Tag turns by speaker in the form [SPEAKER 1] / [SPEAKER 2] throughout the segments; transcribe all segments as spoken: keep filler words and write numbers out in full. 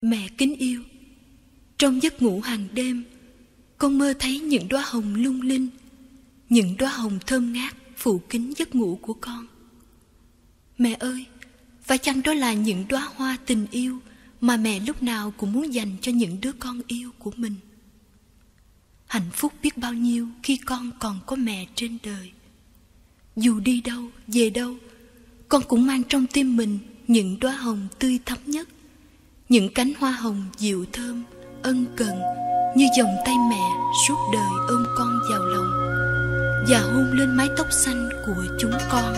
[SPEAKER 1] Mẹ kính yêu, trong giấc ngủ hàng đêm, con mơ thấy những đóa hồng lung linh, những đóa hồng thơm ngát phủ kín giấc ngủ của con. Mẹ ơi, phải chăng đó là những đóa hoa tình yêu mà mẹ lúc nào cũng muốn dành cho những đứa con yêu của mình? Hạnh phúc biết bao nhiêu khi con còn có mẹ trên đời. Dù đi đâu, về đâu, con cũng mang trong tim mình những đóa hồng tươi thắm nhất, những cánh hoa hồng dịu thơm, ân cần như vòng tay mẹ suốt đời ôm con vào lòng và hôn lên mái tóc xanh của chúng con.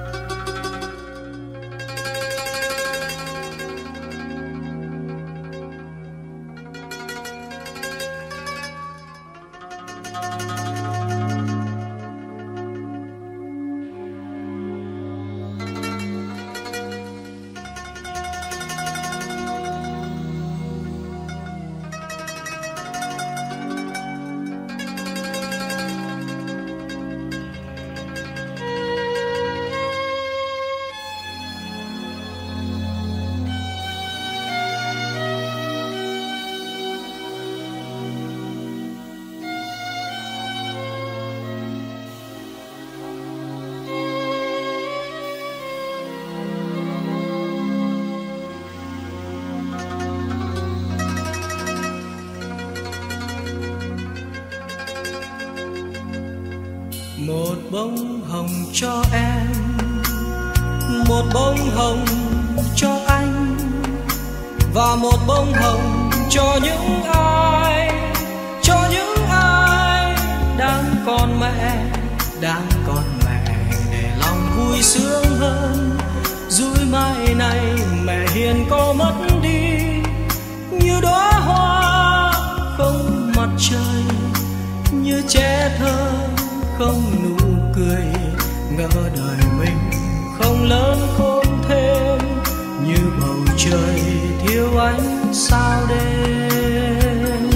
[SPEAKER 2] Một bông hồng cho em, một bông hồng cho anh, và một bông hồng cho những ai, cho những ai đang còn mẹ, đang còn mẹ, để lòng vui sướng hơn. Rồi mai này mẹ hiền có mất đi, như đóa hoa không mặt trời, như trẻ thơ không nụ cười, ngỡ đời mình không lớn khôn thêm, như bầu trời thiếu ánh sao đêm.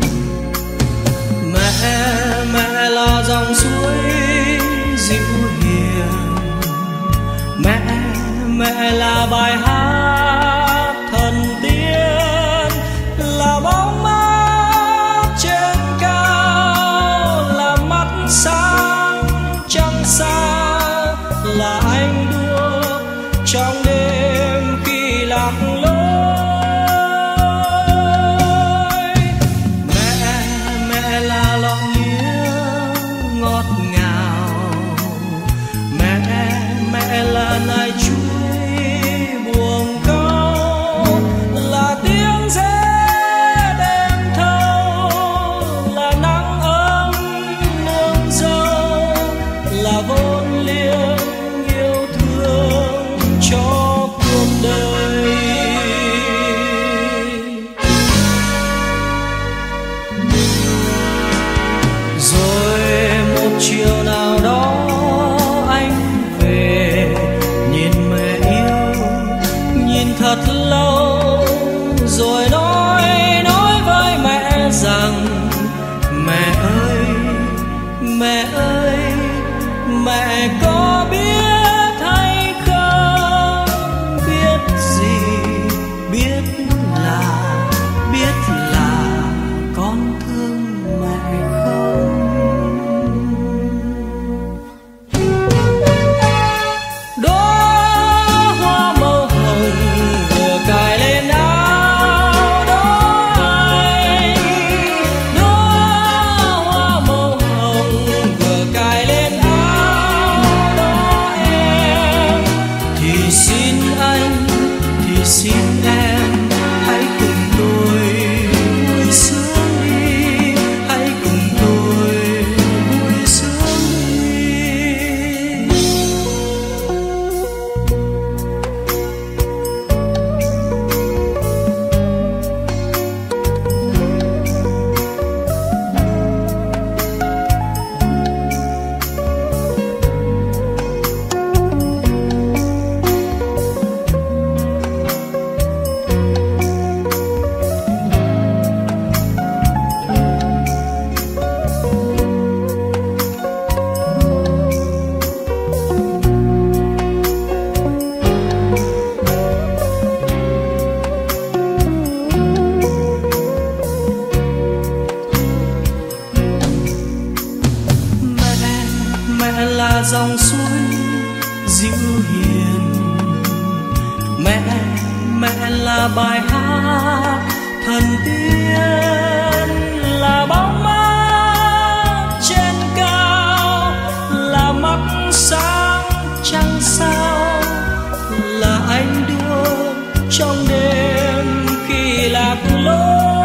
[SPEAKER 2] Mẹ, mẹ là dòng suối dịu hiền, mẹ, mẹ là bài hát thần tiên, là bóng mát trên cao, là mắt sáng trăng sao, là anh đuốc trong đêm khi lạc lối. Mẹ, mẹ là lọn mía ngọt ngào, mẹ, mẹ là nai chuối buồng câu, là tiếng rẽ đêm thâu, là nắng ấm nương dâu, là vốn liếng yêu thương cho cuộc đời. Rồi một chiều nào đó anh về, nhìn mẹ yêu, nhìn thật lâu, rồi nói, nói với mẹ rằng: mẹ ơi, mẹ ơi, mẹ có biết hay không, biết gì, biết là, biết là con thương mẹ không? Đóa hoa màu hồng vừa cài lên áo đó anh, đóa hoa màu hồng vừa cài lên áo đó em, thì xin anh, thì xin em hãy cùng tôi là dòng suối dịu hiền. Mẹ, mẹ là bài hát thần tiên, là bóng mát trên cao, là mắt sáng trăng sao, là anh đưa trong đêm khi lạc lối.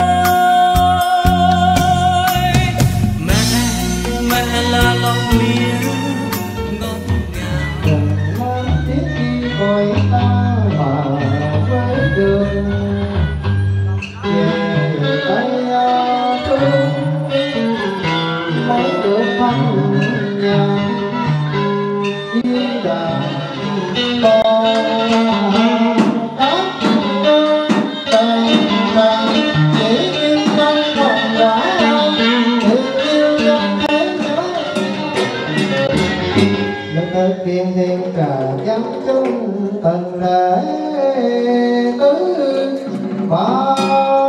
[SPEAKER 2] Mẹ, mẹ là lọc mía ngọt ngào.
[SPEAKER 3] Lan tiết đi vội ta mà với đường về tay thương lấy được thân nhà đi đàn con ác tay ta chỉ yêu trong lòng đã tình yêu trong thế giới lần tới kiên thiên cả dân chúng tần lễ tứ bảo.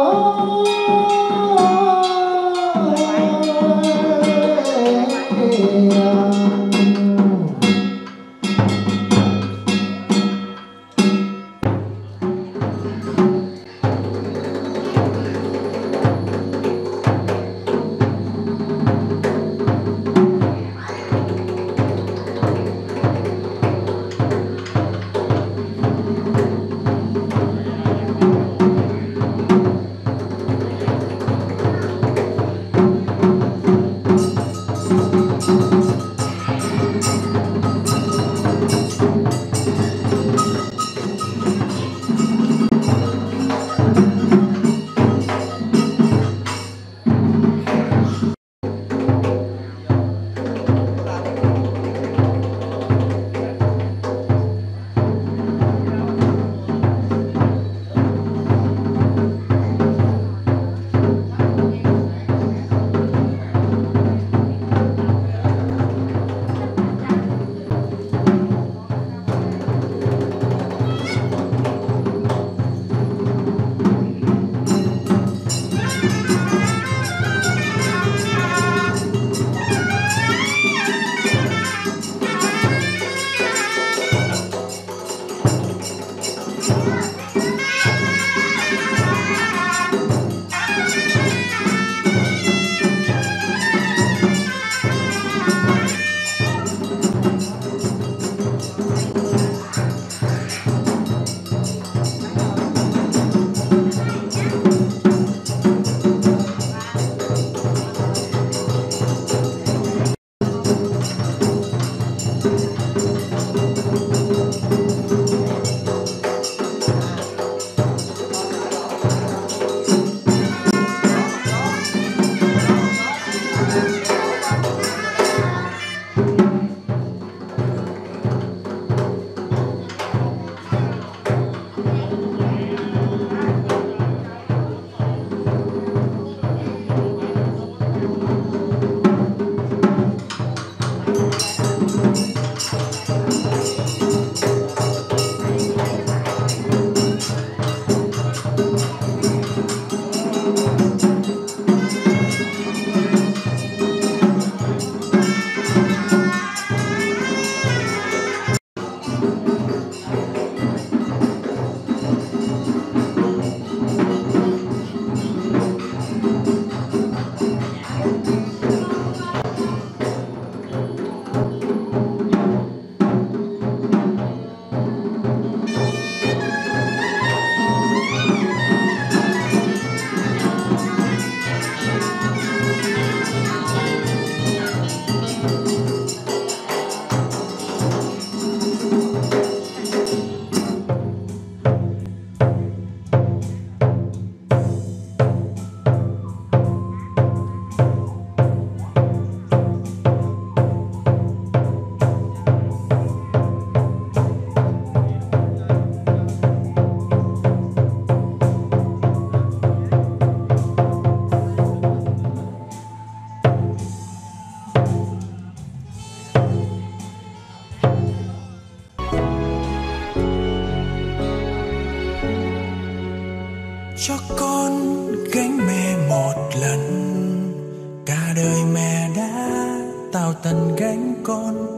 [SPEAKER 4] cho con gánh mẹ một lần, cả đời mẹ đã tào tần gánh con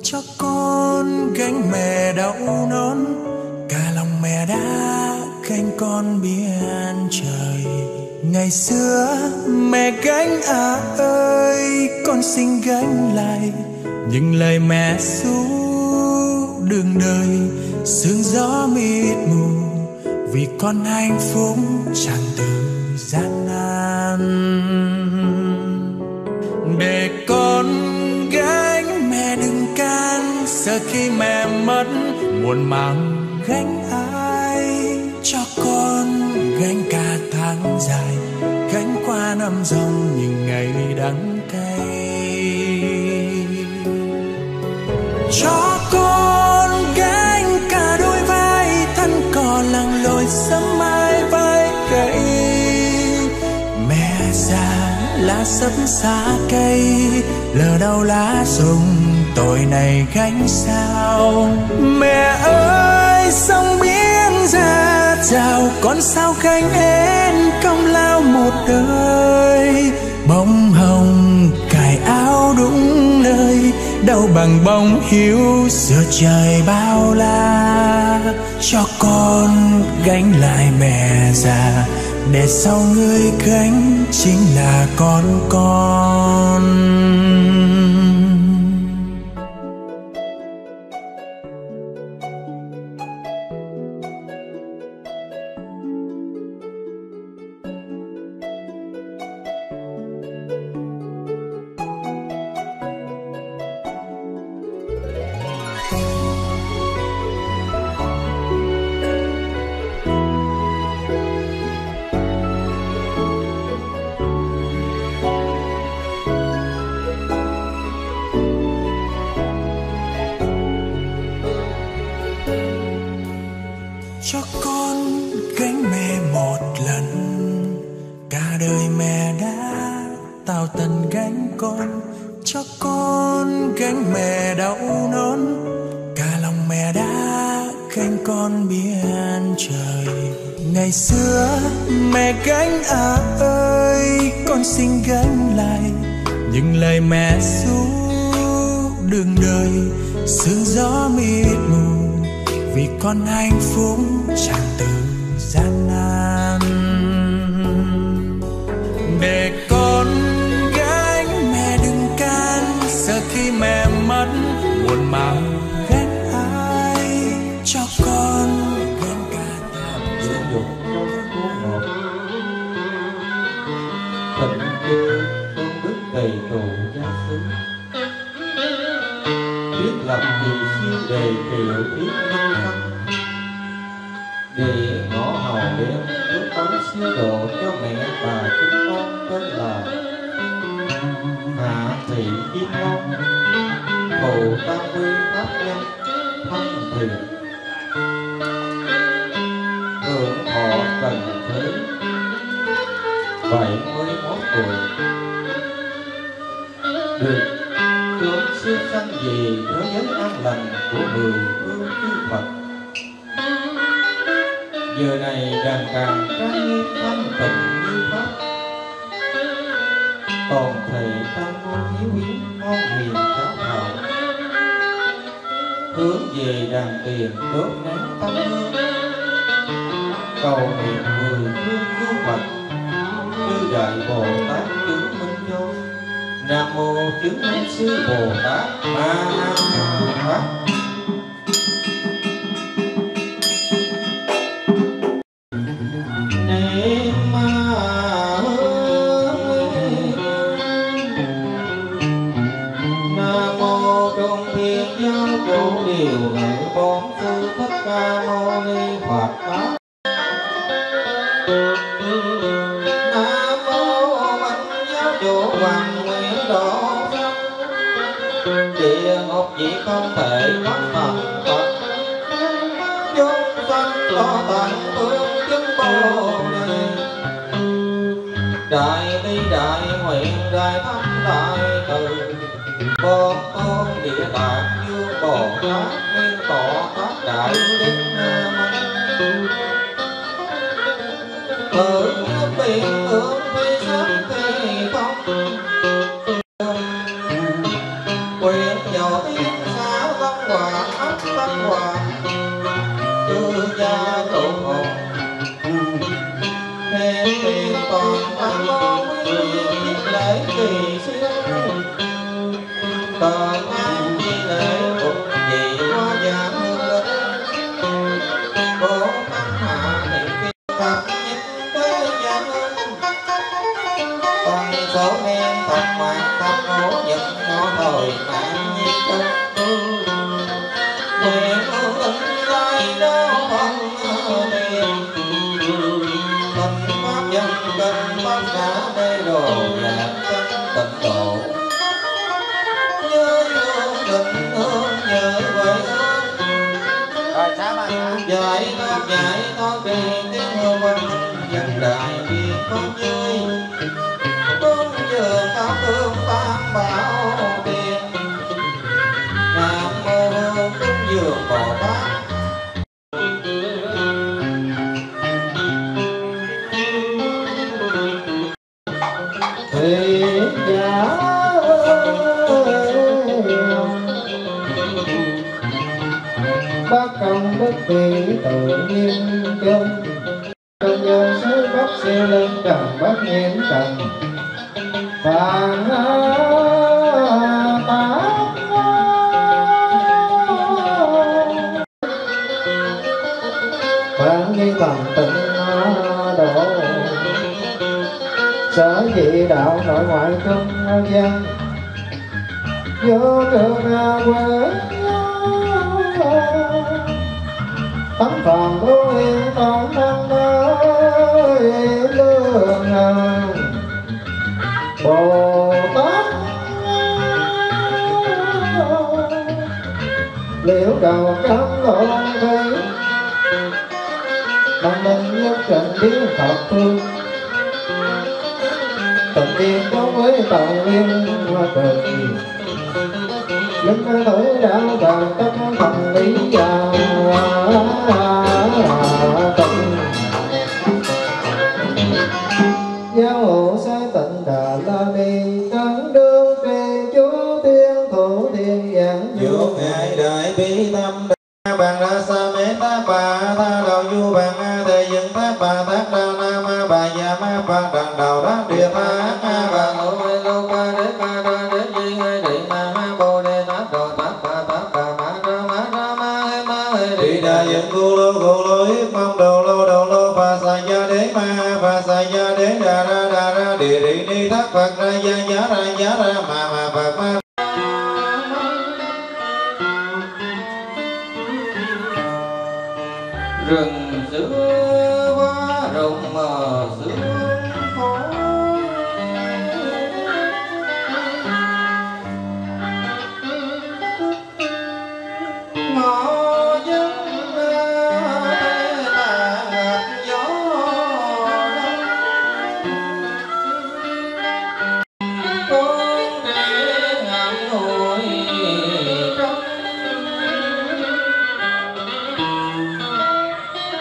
[SPEAKER 4] cho con gánh mẹ đau nón. Cả lòng mẹ đã gánh con biển trời. Ngày xưa mẹ gánh à ơi, con xin gánh lại những lời mẹ ru đường đời. Sương gió mịt mù vì con hạnh phúc tràn từ gian nan. Để con gánh mẹ đừng can, sợ khi mẹ mất muộn màng gánh ai. Cho con gánh cả tháng dài, gánh qua năm dòng những ngày đắng cay. Cho con gánh cả đôi vai, thân cò lặng lội sớm mai vai gãy. Mẹ già lá sấp xa cây, lờ đâu lá rụng tội này gánh sao. Mẹ ơi sông biển ra rào, con sao gánh hết công lao một đời. Bông hồng cài áo đúng nơi, đâu bằng bông hiu giữa trời bao la. Cho con gánh lại mẹ già, để sau người gánh chính là con con. Cho con gánh mẹ một lần, cả đời mẹ đã tạo tần gánh con. Cho con gánh mẹ đau nón, cả lòng mẹ đã gánh con biển trời. Ngày xưa mẹ gánh à ơi, con xin gánh lại những lời mẹ ru đường đời. Sương gió mịt mù vì con hạnh phúc tràn từ gian nan. Để con gánh mẹ đừng can, sợ khi mẹ mất muộn màng gánh ai. Cho con gánh cả tháng
[SPEAKER 3] Sử dụng trong cuốn một Tình yêu tương đức đầy đủ gia xứ, biết lập gì siêu đề triệu thiết minh thân. Để ngõ hầu đêm bước tới siêu độ cho mẹ và chúng con tên là Hạ Thị Kim Long, thụ tam quy pháp nhân thân thiện, hưởng thọ trần thế bảy mươi mốt tuổi, được hướng siêu sanh về thế giới an lành của mười phương chư Phật. Giờ này đàn càng trang nghiêm thanh tịnh như pháp, toàn thể tam môn hiếu hiến ngon hiền cháo thảo, hướng về đàn tiền đốt nén tâm hương, cầu nguyện mười phương chư Phật chư đại Bồ Tát chứng minh vô. Nam mô chứng minh sư Bồ Tát Ma Ha Tát. Không thể mất thần Phật, chúng sanh lo tận phương chứng Bồ đề. Đại bi đại nguyện đại thâm đại từ, bốn tôn địa tạng như Bồ Tát nguyên tọa pháp đại đức Nam. Tự nhiên biển hưởng phi sắc thì không, quyền nhỏ tiếng xa số niên thập mạng thập ngũ nhật ngõ thời mạng nhi cân nguyện hương linh lai đó thân tiền tình pháp dân kinh pháp xã đê đồ lạc chân tịnh độ nhớ hương định hương nhớ quê hương
[SPEAKER 5] rồi sao mà
[SPEAKER 3] dạy con dạy con đi tiếng hương văn dân đại biên con dưới con giờ pháp hương tam bảo tiền nam mô hương cúng dường bồ tát
[SPEAKER 5] thì giả bác công đức thì tự nhiên chung trong nhân số bác siêu lên trần bác nhiên trần vàng tá vàng như thần tịnh độ sở dị đạo nội ngoại trung dân vô trường quê tấm phàm vô yên toàn năng ơi lương Bồ Tát liễu đầu cam lộ thấy đồng minh nhất trận biến Phật phương tận tiên đối với tàu liên hoa cực linh tử đạo vàng tất thành lý già tận giáo hộ sai tịnh Đà La Ni trấn đương trì chú thiên thủ thiên giảng
[SPEAKER 3] vô ngài đại bi tâm bằng đa sa mê ta bà tha đầu du bằng a thế dân ta bà thác đa na ma bà già ma bà đằng đầu đắc địa ma a bà ngô mê lô ca đế ca đa đế di ngây địa ma ma bồ đề tát đồ tát bà tát bà ma ra ma ra ma hê ma hê đi đà dân cô lô cô lô hiếp mong đầu lô đầu lô bà sa gia đế ma bà sa gia đế đà ra đà ra địa địa ni thác phật ra gia giá ra giá ra ma ma phật ma rừng giữa hoa rộng mở sương phố ngõ dân thế tàn gió con trẻ ngậm ngùi trong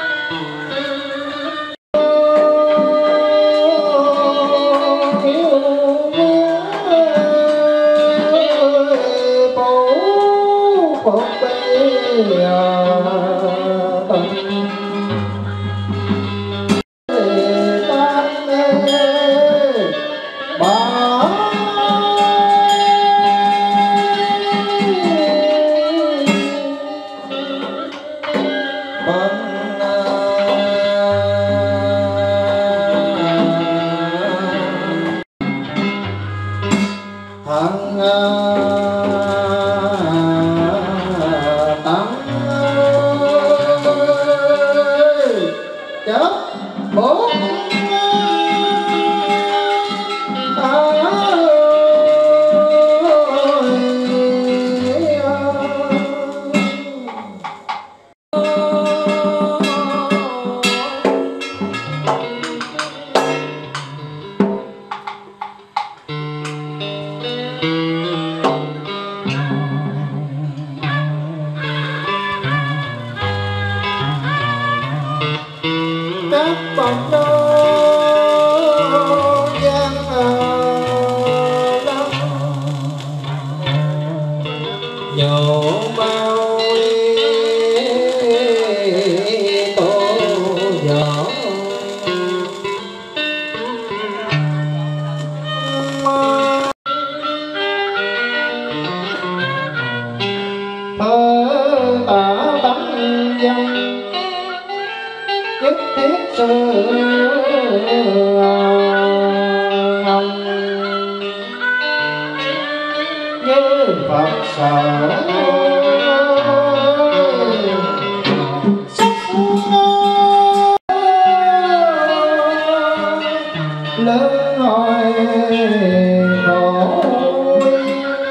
[SPEAKER 5] lớn hỏi nỗi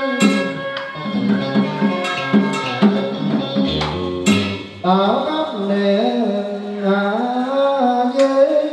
[SPEAKER 5] tạo các nền hạ giới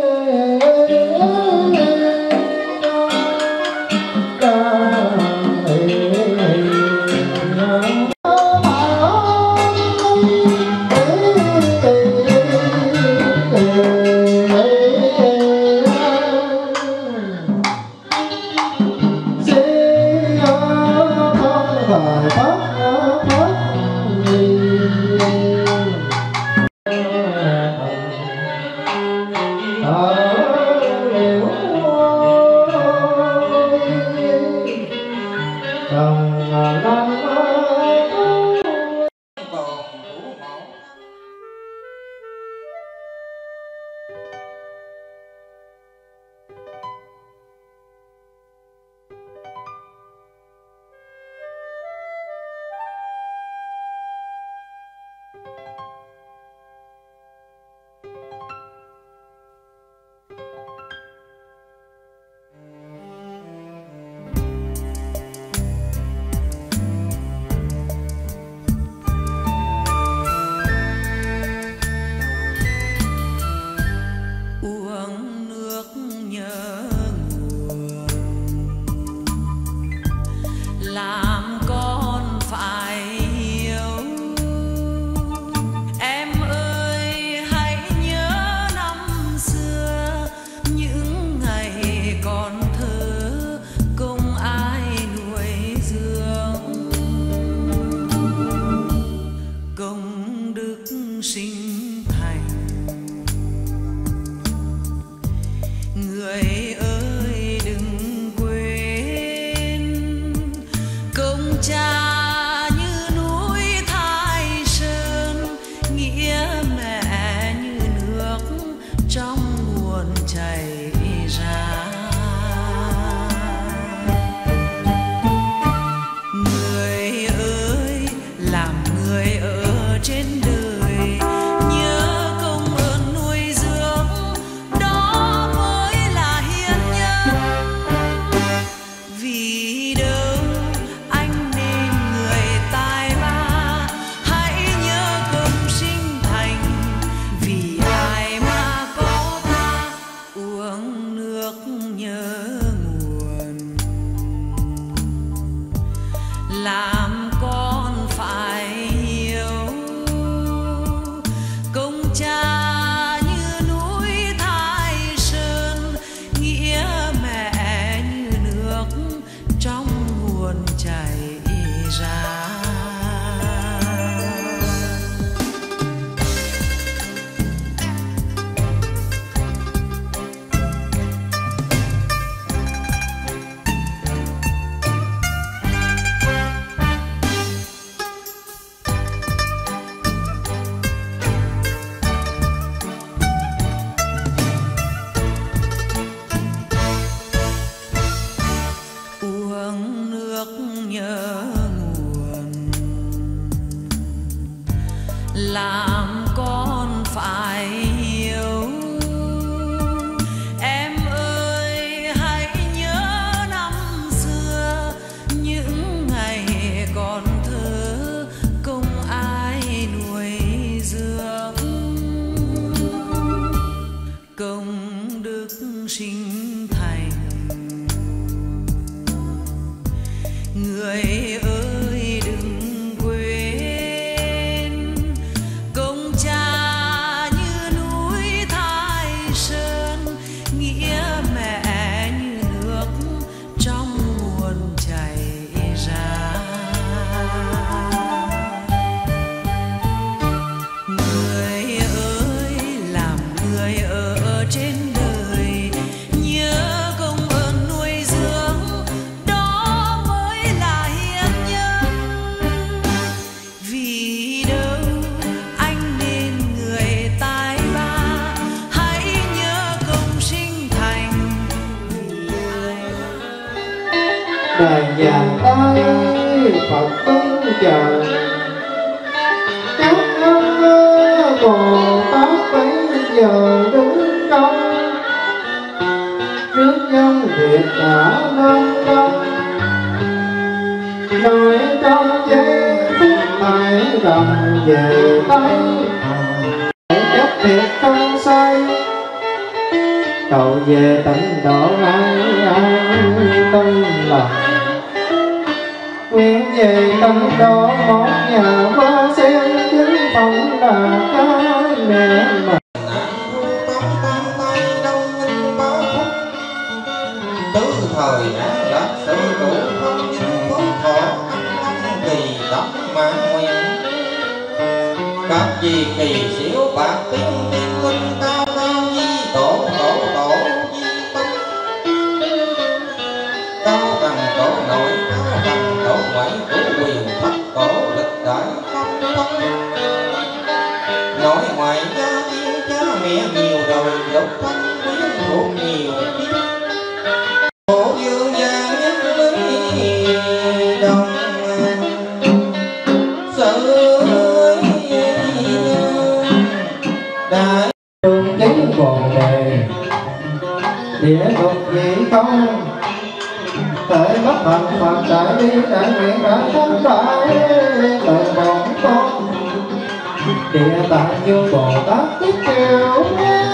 [SPEAKER 6] làm con phải hiểu. Em ơi hãy nhớ năm xưa, những ngày còn thơ không ai nuôi dưỡng, công đức sinh thành. Người ơi đừng quên công cha như núi Thái Sơn, nghĩa mẹ như nước trong nguồn chảy ra. Người ơi làm người ở trên đời, nhớ công ơn nuôi dưỡng, đó mới là hiền nhân. Vì đâu anh nên người tài ba, hãy nhớ công sinh thành. Vì ai
[SPEAKER 5] đời vàng tay Phật ứng trời. Các ơn Bồ Tát bây giờ đứng công, trước nhân việc đã nâng công. Nội trong giây phút hãy cầm về tay, chấp thiệt không sai, cầu về tận độ ai ai tâm lòng. Nguyện về tận độ một nhà hoa sen, chứng phẩm là cái mẹ mà.
[SPEAKER 3] Tứ thời án lạc sự đủ không những phúc thọ kỳ tâm mãn nguyện. Các gì kỳ xỉu bạc tiếng tiên linh cao cao di tổ tổ tổ di tâm. Cao bằng tổ nội cao bằng tổ ngoại của quyền thất tổ lịch đại không không. Nội ngoại gia tiên cha mẹ nhiều đời độc thân quyến thuộc nhiều kiếp. Bộ dương gian nhất lý đồng sự đại
[SPEAKER 5] Trường chính bồ đề địa ngục vị không thể bất thành Phật đại bi đại nguyện đại phúc đại lời bổn tôn địa tạng như Bồ Tát tiếp chịu.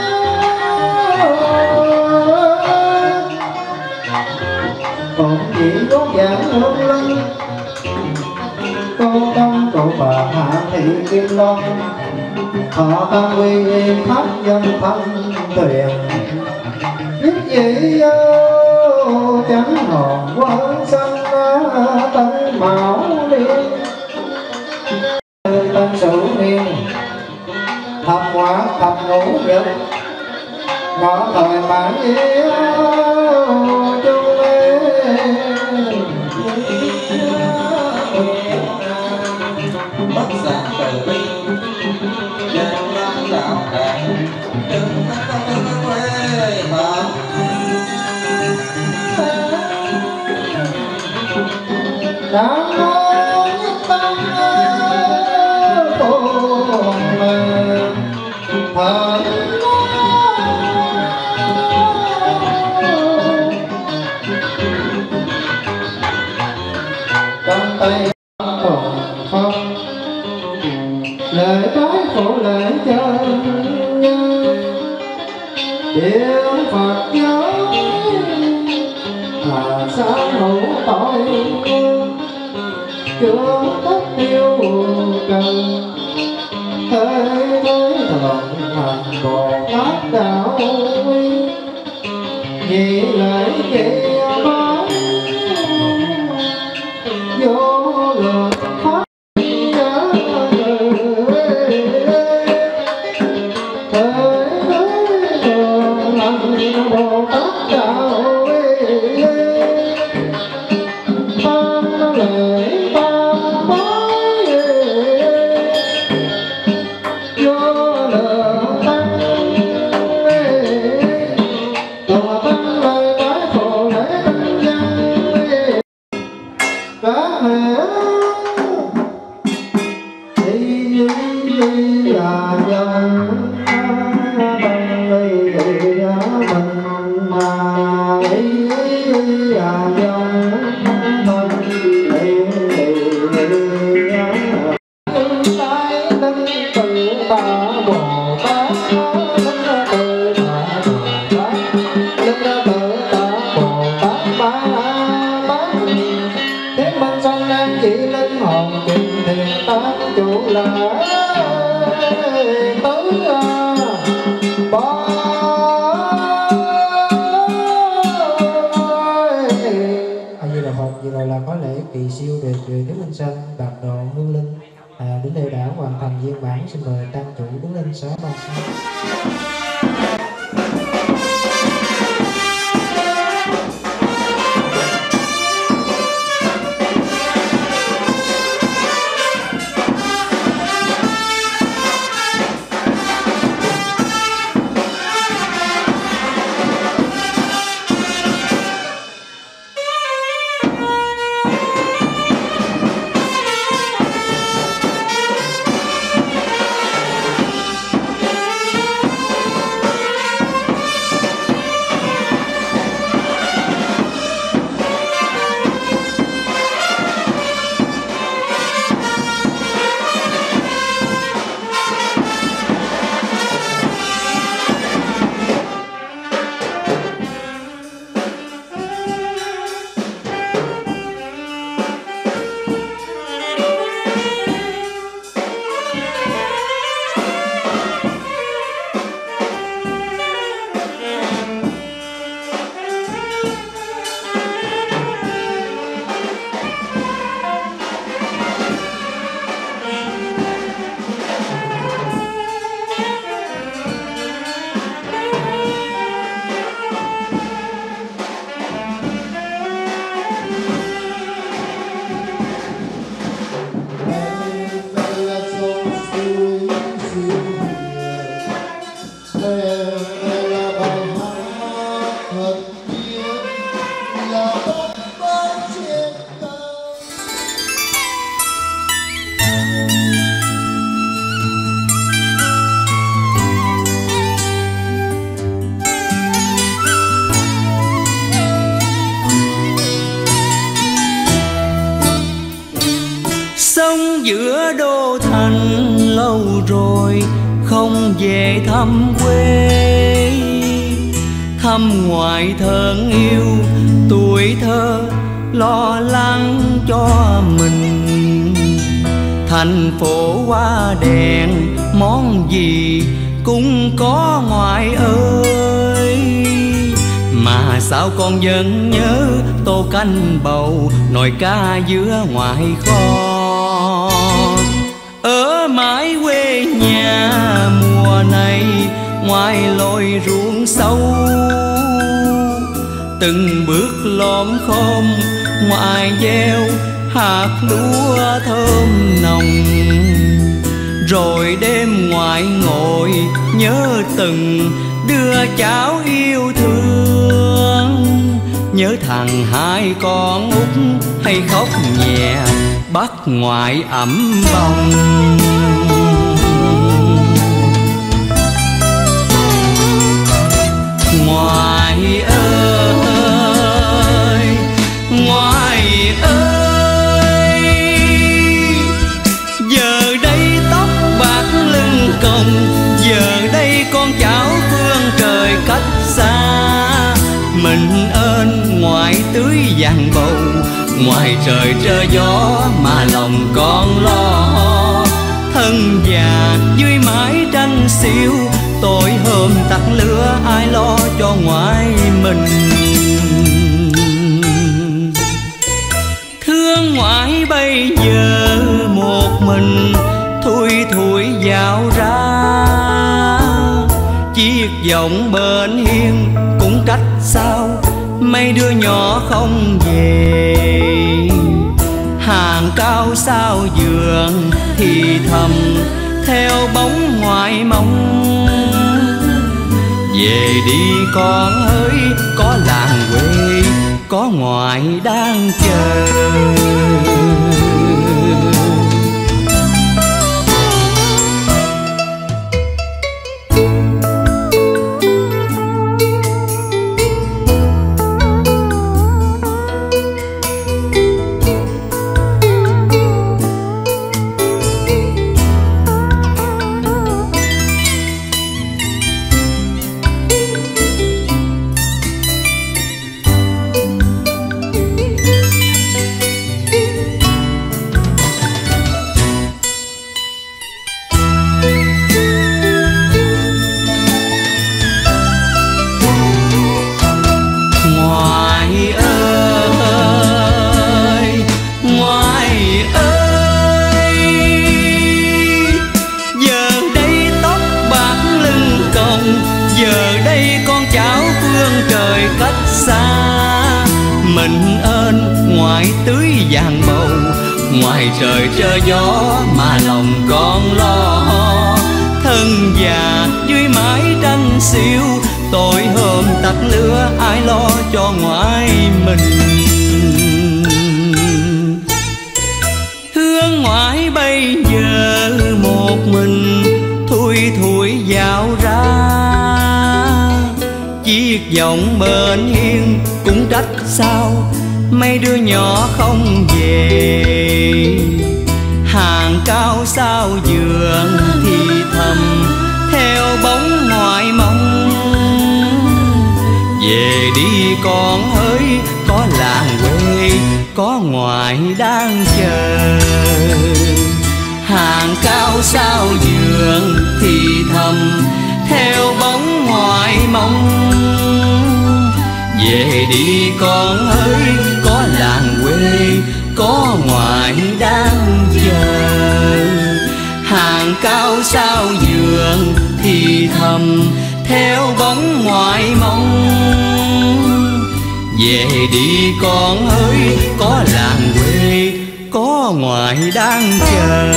[SPEAKER 5] Còn chỉ có giảng hương linh cô đông cậu bà hạ thị kim long, họ tam quy nghiêm khắp dân thân thuyền. Nhất dĩ vô chánh hồn quân sanh tân mão liên. Tân sửu niên thập hóa thập ngũ nhật, ngõ thời mãn yêu chung mê.
[SPEAKER 3] bất giác từ bi nhân lâm đạo đàn đừng không quê mà.
[SPEAKER 5] Nam mô Nhất Tâm Bồ Đề Thần trong tay còn không lời trái phụ lệ chân nhân tiếng Phật giáo hà sa hữu tội chưa tất tiêu cần thế giới thần hành Bồ Tát đạo quy vì lễ vậy bác vô lượng pháp nhớ thế giới thần hành Bồ Tát đạo quy tam lễ tam bái vô lượng tăng tùa tăng lời bái phổ lễ tăng nhân các hệ đi đi à dòng tăng ly đi à mình mà đi à dòng thân đi đi à tay linh từ bà Bồ Tát linh từ bà Bồ Tát linh từ bà Bồ Tát ba bát thế minh sanh nam chỉ linh hồn trình thiền tác chủ là tứ bó. A Di Đà Phật. Vừa rồi là có lễ kỳ siêu đề truyền Đức Minh Sanh bạc độ hương linh. À, đến đây đã hoàn thành viên bản, xin mời trang chủ Đức Linh xá ba sa. thật biết là bóng bóng trên cao.
[SPEAKER 7] Sống giữa đô thành lâu rồi không về thăm quê, thăm ngoại thân yêu tuổi thơ lo lắng cho mình. Thành phố hoa đèn món gì cũng có ngoại ơi, mà sao con vẫn nhớ tô canh bầu nồi cá giữa ngoại kho. Ở mãi quê nhà mùa này ngoài lối ruộng sâu, từng bước lom khom ngoài gieo hạt lúa thơm nồng. Rồi đêm ngoại ngồi nhớ từng đứa cháu yêu thương, nhớ thằng hai con út hay khóc nhẹ bắt ngoại ẵm bông. Ngoại ơi, ngoại ơi, giờ đây tóc bạc lưng còng, giờ đây con cháu phương trời cách xa. Mình ơn ngoại tưới vàng bầu, ngoài trời trơ gió mà lòng con lo. Thân già dưới mái tranh xiêu, tối hôm tắt lửa ai lo cho ngoại mình. Thương ngoại bây giờ một mình thui thủi dạo ra, chiếc vọng bên hiên cũng cách sao mấy đứa nhỏ không về. Hàng cao sao giường thì thầm theo bóng ngoại mong. Về đi con ơi có làng quê có ngoại đang chờ. Mình ơn ngoại tưới vàng bầu, ngoài trời trơ gió mà lòng con lo. Thân già dưới mái tranh xiêu, tối hôm tắt lửa ai lo cho ngoại mình. Thương ngoại bây giờ một mình thui thủi dạo ra, chiếc vọng bên hiên cũng trách sao mấy đứa nhỏ không về. Hàng cao sao giường thì thầm theo bóng ngoại mong. Về đi con ơi có làng quê có ngoại đang chờ. Hàng cao sao giường thì thầm theo bóng ngoại mong. Về đi con ơi có làng quê có ngoại đang chờ. Hàng cao sao giường thì thầm theo bóng ngoại mong. Về đi con ơi có làng quê có ngoại đang chờ.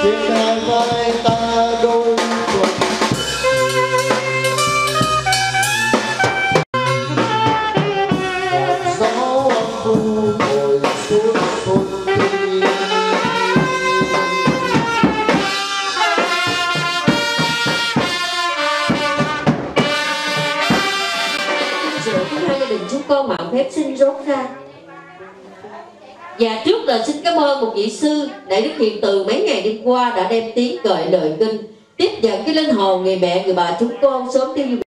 [SPEAKER 5] trên hai vai ta đôi quần. Một gió âm thu ngồi suốt thôn ti.
[SPEAKER 8] Rồi thứ hai gia đình chúng con mạo phép xin rốt ra. Và trước là xin cảm ơn một vị sư Đại Đức Hiền Từ mấy ngày đêm qua đã đem tiếng gợi lời kinh, tiếp nhận cái linh hồn người mẹ người bà chúng con sớm tiêu diệt.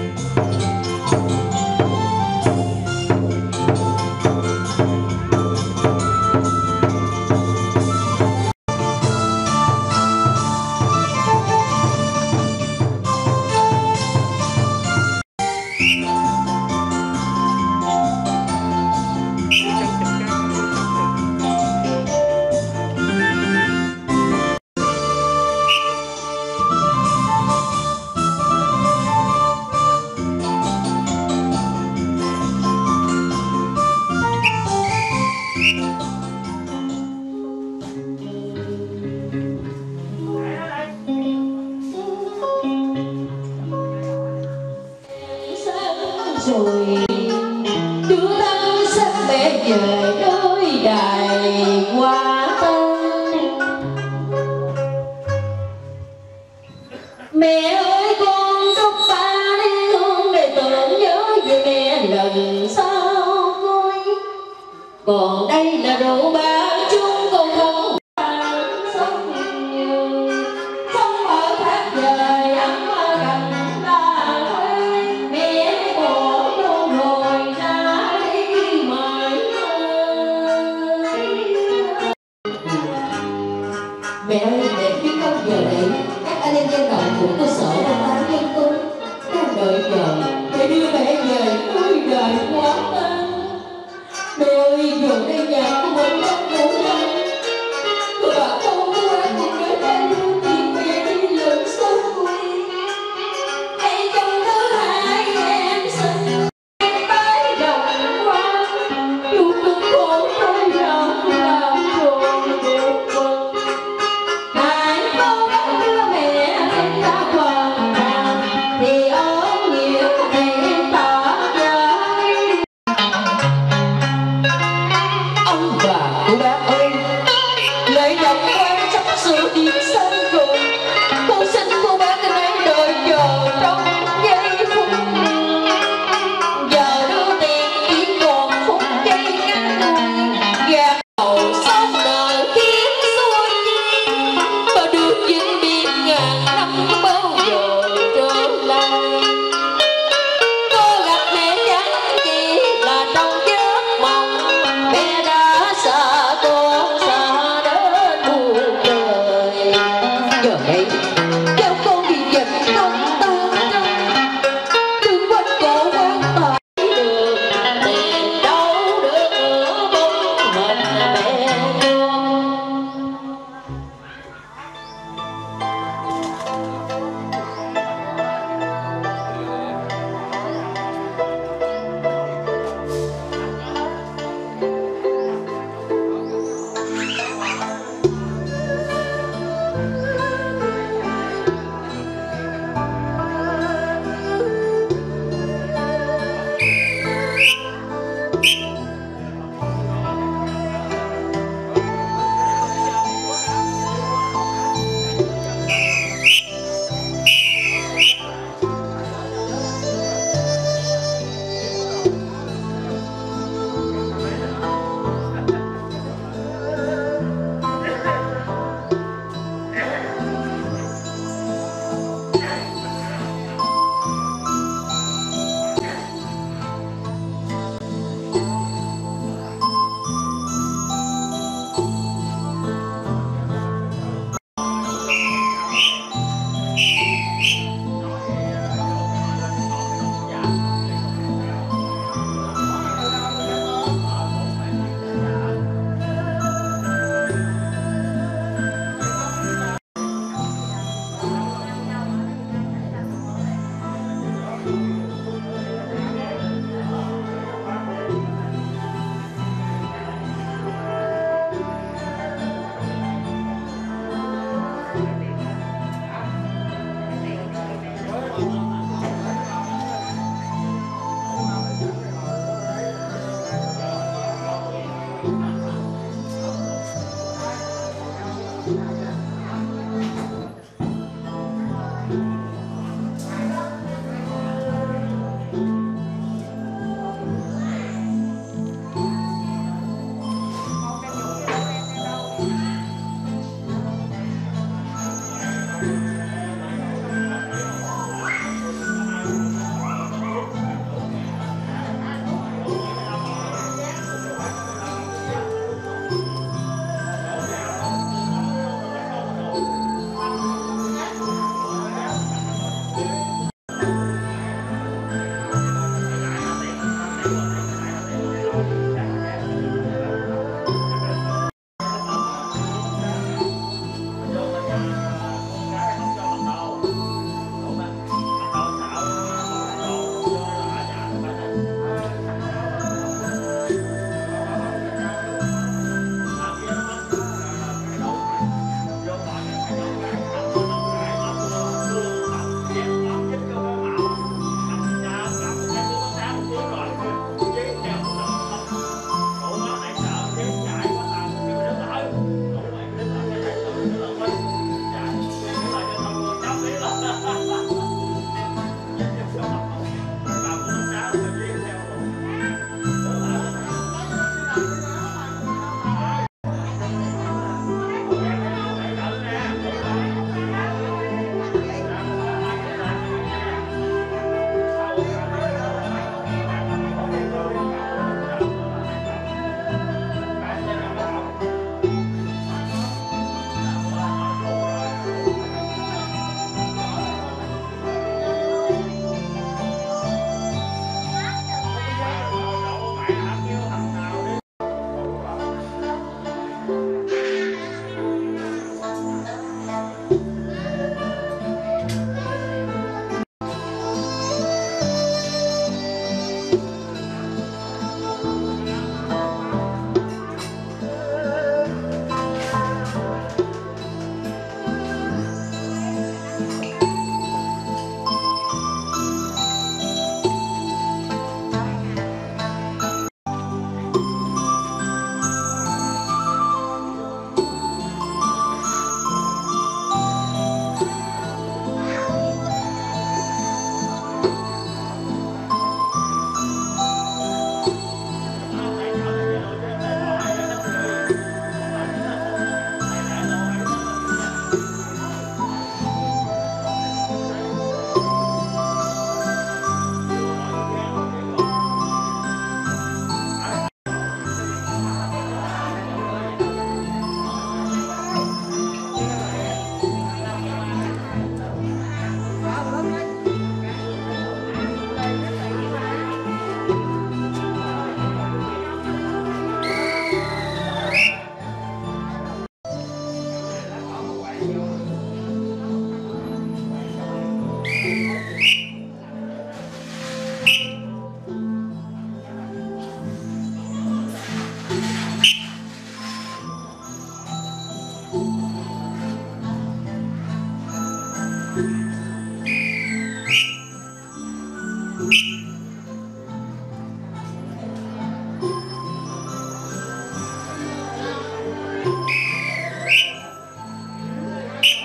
[SPEAKER 8] Rồi đưa thân sắp bé về nơi đài hoa tân. Mẹ ơi con chúc ba đi hương để tưởng nhớ về mẹ lần sau coi. Còn đây là rượu ba chung con không sống như sống ở thác trời ấm gần ta thuê. Mẹ bỏ đâu rồi ra đi mãi ơi. Mẹ ơi, mẹ biết không, giờ này các anh em dân động của cơ sở đang bán nhân công đang đợi chờ để đưa mẹ về nơi đời quá tân. Mẹ ơi, giờ đây nhà của mình đang ngủ lắm. Tụi bà con của anh cùng đến đây luôn tìm mẹ đi lần sớm quê. Hãy trong thứ hai em xin em tới đồng quan. Dù cực khổ thôi lòng làm rồi được vâng. Hãy cố gắng đưa mẹ em ra hoàn toàn thì ơn nghĩa này em tỏ giới. Ông bà cô bác ơi, lễ nhập quan sắp sửa điểm sân rồi. Con xin cô bác anh ấy đợi chờ trong giây phút. Giờ đưa tiền chỉ còn phút giây ngắn ngủi. Gạt đầu xong đời khiến xuôi chi. Và được vĩnh biệt ngàn năm bao giờ trở lại. Có gặp mẹ chẳng chỉ là trong giấc mộng. Mẹ đã xa con xa đến muôn đời.
[SPEAKER 9] Thank you.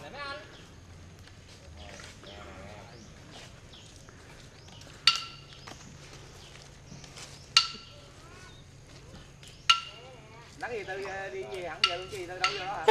[SPEAKER 9] Nắng gì tôi đi về hẳn giờ luôn gì tôi đâu vô đó hả?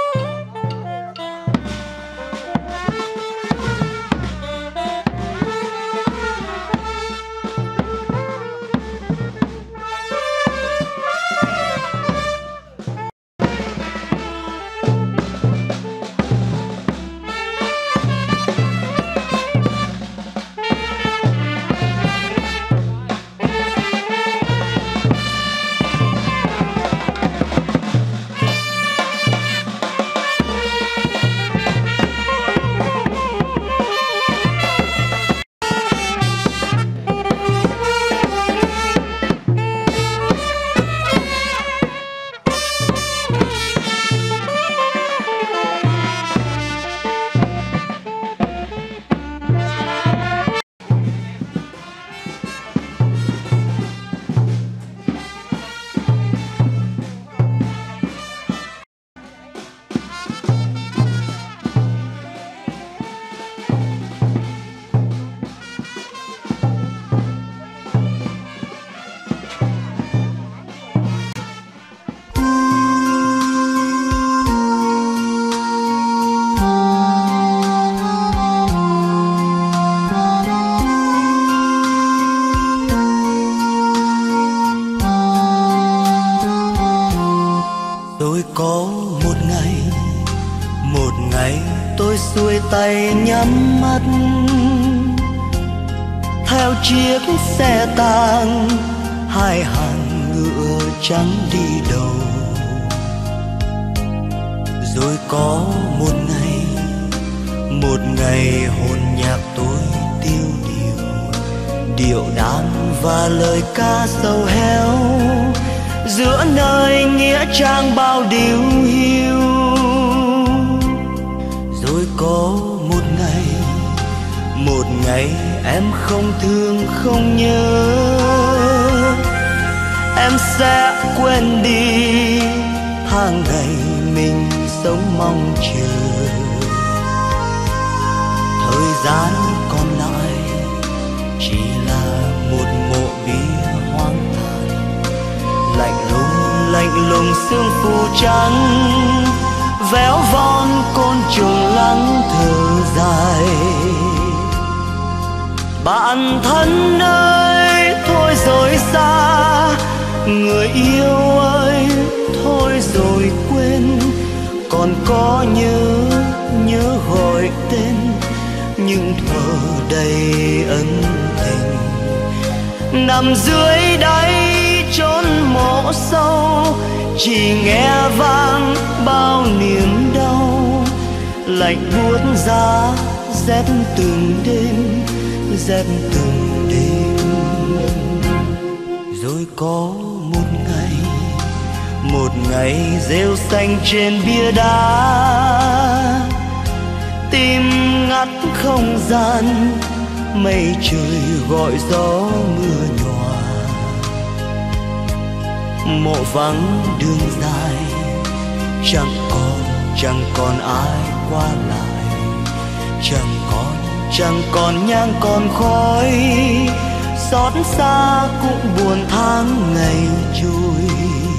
[SPEAKER 7] xuôi tay nhắm mắt theo chiếc xe tang, hai hàng ngựa trắng đi đầu. Rồi có một ngày, một ngày hồn nhạc tôi tiêu điều, điệu đàn và lời ca sầu héo giữa nơi nghĩa trang bao điều hiu. Rồi có một ngày, một ngày em không thương không nhớ, em sẽ quên đi tháng ngày mình sống mong chờ. Thời gian còn lại chỉ là một mộ bia hoang tàn, lạnh lùng lạnh lùng sương phủ trắng, véo von côn trùng lắng thở dài. Bạn thân ơi thôi rồi xa, người yêu ơi thôi rồi quên, còn có nhớ nhớ gọi tên những thuở đầy ân tình. Nằm dưới đáy chốn mộ sâu, chỉ nghe vang bao niềm đau, lạnh buốt giá rét từng đêm, rét từng đêm. Rồi có một ngày, một ngày rêu xanh trên bia đá, tim ngắt không gian, mây trời gọi gió mưa nhòa. Mộ vắng đường dài, chẳng còn chẳng còn ai qua lại, chẳng còn chẳng còn nhang còn khói, xót xa cũng buồn tháng ngày trôi.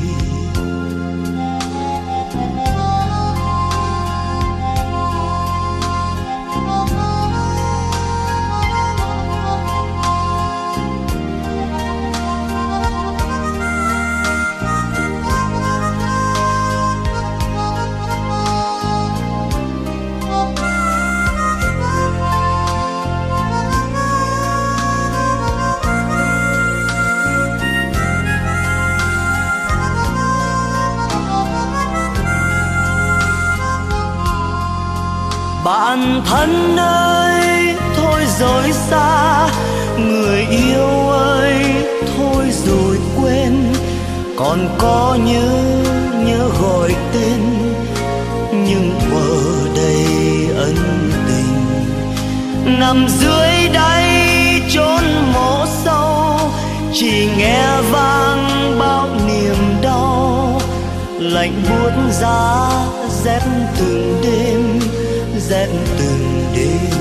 [SPEAKER 7] Bạn thân ơi thôi rồi xa, người yêu ơi thôi rồi quên, còn có nhớ nhớ gọi tên nhưng thuở đầy ân tình. Nằm dưới đáy chốn mộ sâu, chỉ nghe vang bao niềm đau, lạnh buốt giá rét từng đêm,
[SPEAKER 10] rét từng đêm.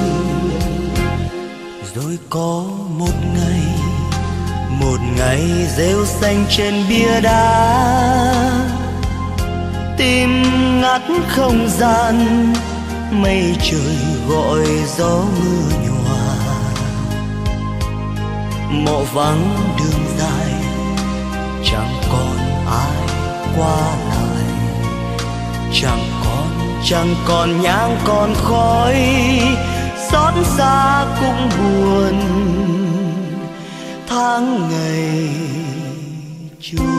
[SPEAKER 10] Rồi có một ngày, một ngày rêu xanh trên bia đá, tim ngắt không gian, mây trời gọi gió mưa nhòa. Mộ vắng đường dài, chẳng còn ai qua lại, chẳng còn chẳng còn nhang còn khói, xót xa cũng buồn, tháng ngày trôi.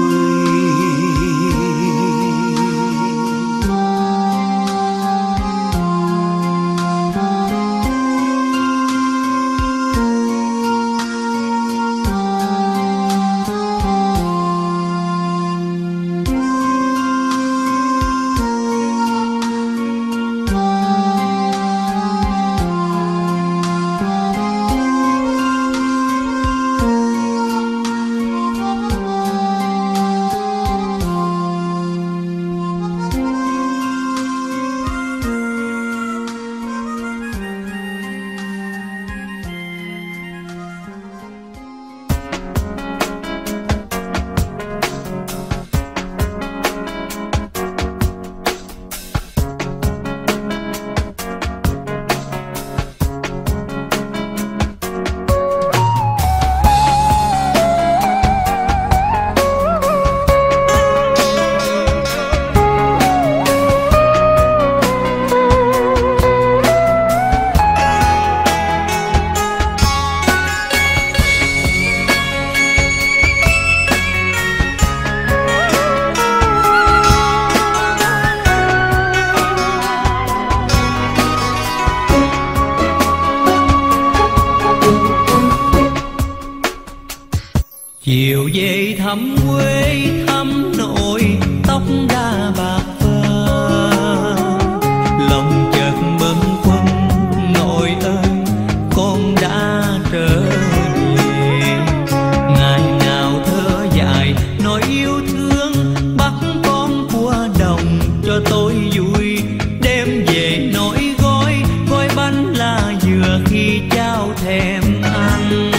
[SPEAKER 7] Chiều về thăm quê thăm nội, tóc đã bạc phơ, lòng chợt bâng khuâng nội ơi con đã trở về. Ngày nào thơ dài nói yêu thương, bắt con qua đồng cho tôi vui, đem về nỗi gói gói bánh lá dừa khi trao thèm ăn.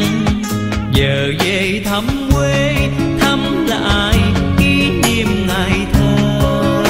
[SPEAKER 7] Giờ về thăm quê thăm lại kỷ niệm ngày thơ,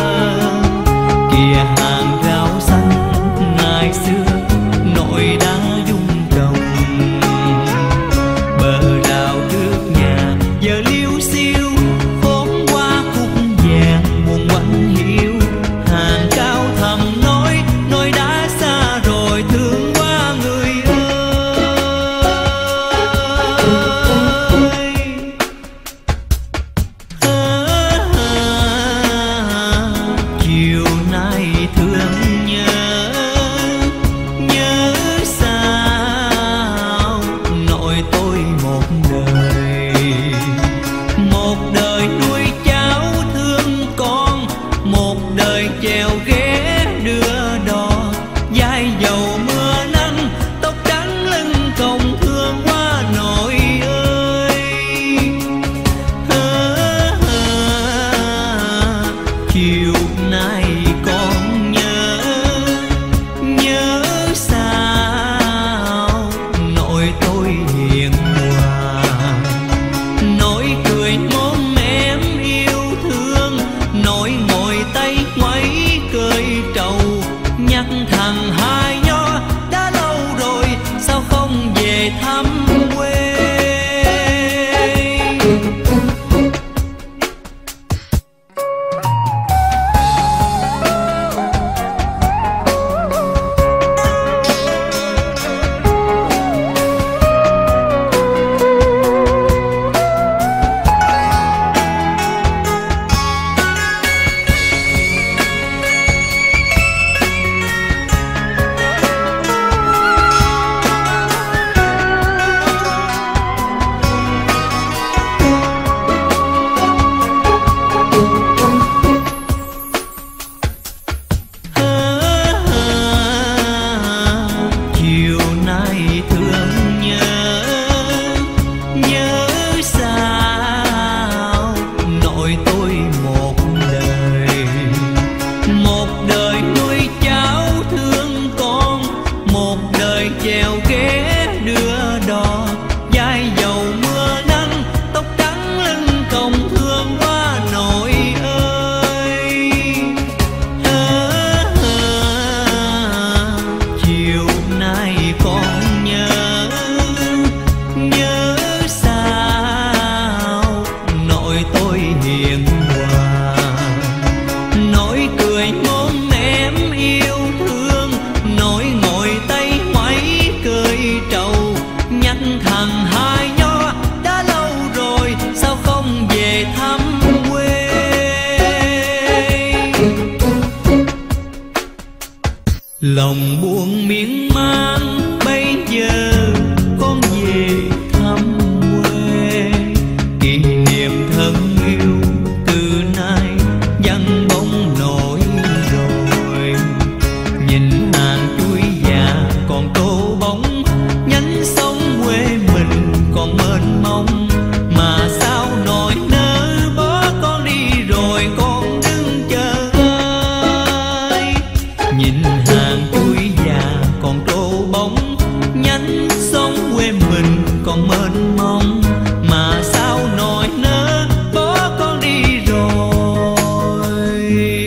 [SPEAKER 7] lòng buồn miên man, bây giờ con về thăm quê. Kỷ niệm thân yêu từ nay vắng bóng nổi rồi. Nhìn hàng chuối già còn tô bóng, nhánh sông quê mình còn mênh mông. Mà sao nỗi nỡ bỏ con đi rồi con đứng chờ ai. Nhìn hàng chuối già còn tô bóng, nhánh sông quê mình còn mênh mông. Mà sao nỗi nỡ bỏ con đi rồi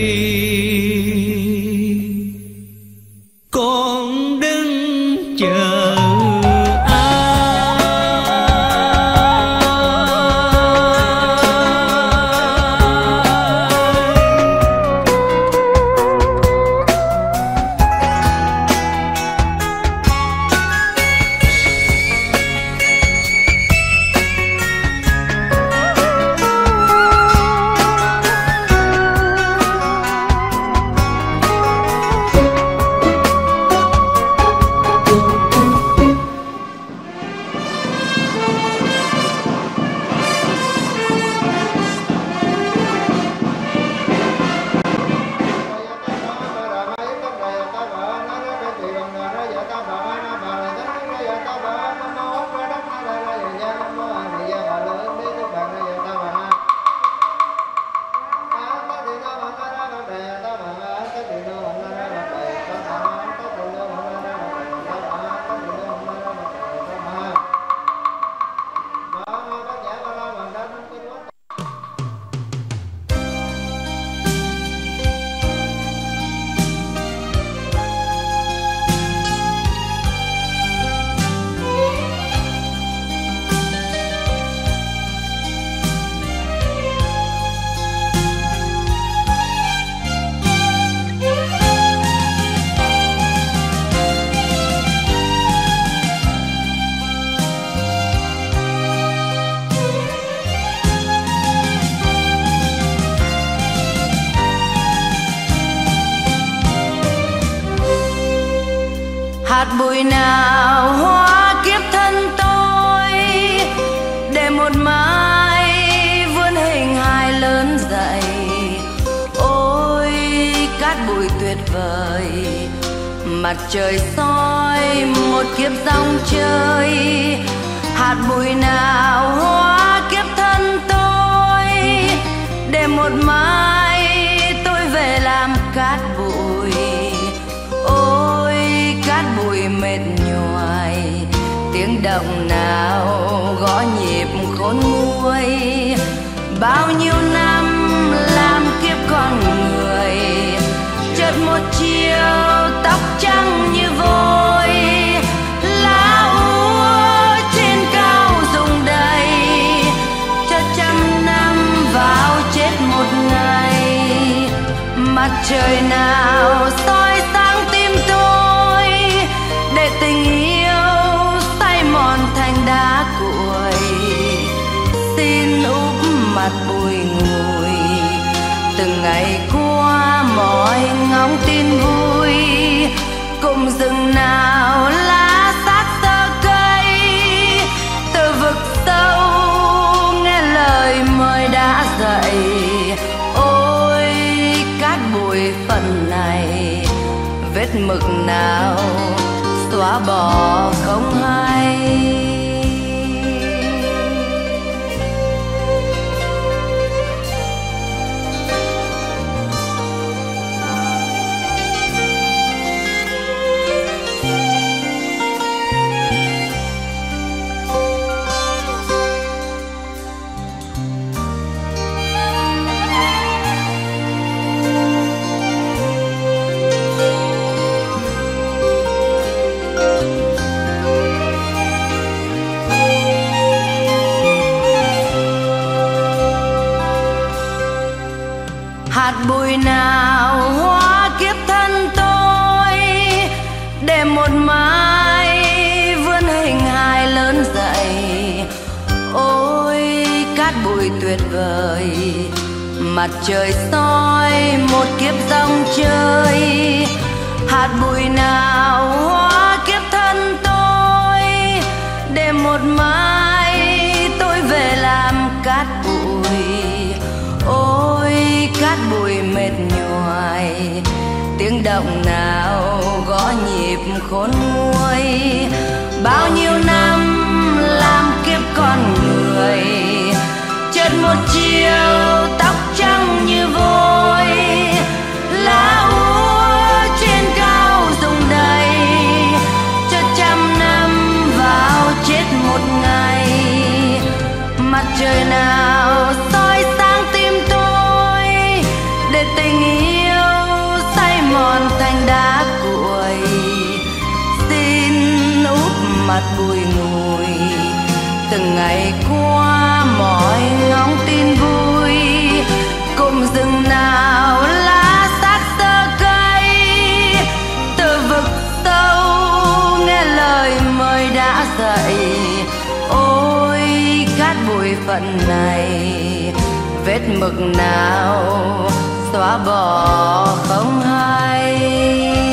[SPEAKER 7] con đứng chờ.
[SPEAKER 11] Hạt bụi nào hóa kiếp thân tôi, để một mai vươn hình hài lớn dậy. Ôi cát bụi tuyệt vời, mặt trời soi một kiếp dòng chơi. Hạt bụi nào hóa kiếp thân tôi, để một mai tôi về làm cát bụi. Ôi cát bụi mệt nhoài, tiếng động nào gõ nhịp khôn nguôi. Bao nhiêu năm làm kiếp con người, chợt một chiều tóc trắng như vôi. Lá úa trên cao rụng đầy, chợt trăm năm vào chết một ngày. Mặt trời nào soi sáng tim tôi, để tình yêu say mòn thành đá cuội. Xin úp mặt bụi ngùi, từng ngày qua mọi ngóng tin vui. Cùng rừng nào lá sát tơ cây, từ vực sâu nghe lời mời đã dậy. Ôi cát bụi phần này, vết mực nào xóa bỏ không hay. Hạt bụi nào hóa kiếp thân tôi, để một mai vươn hình hài lớn dậy. Ôi cát bụi tuyệt vời, mặt trời soi một kiếp dòng chơi. hạt bụi nào hóa kiếp thân tôi, để một mai tôi về làm cát bụi. Ôi cát bụi mệt nhoài, tiếng động nào gõ nhịp khôn nguôi. Bao nhiêu năm làm kiếp con người, chợt một chiều tóc trắng như vôi. Lá úa trên cao rụng đầy, cho trăm năm vào chết một ngày. Mặt trời nào soi sáng tim tôi, để tình yêu say mòn thành đá cuội. Xin úp mặt bụi ngùi, từng ngày qua mọi ngóng tin vui. Cụm rừng nào lá xác xơ cây, từ vực sâu nghe lời mời đã dậy. Ôi cát bụi phận này, vết mực nào xóa bỏ không hay.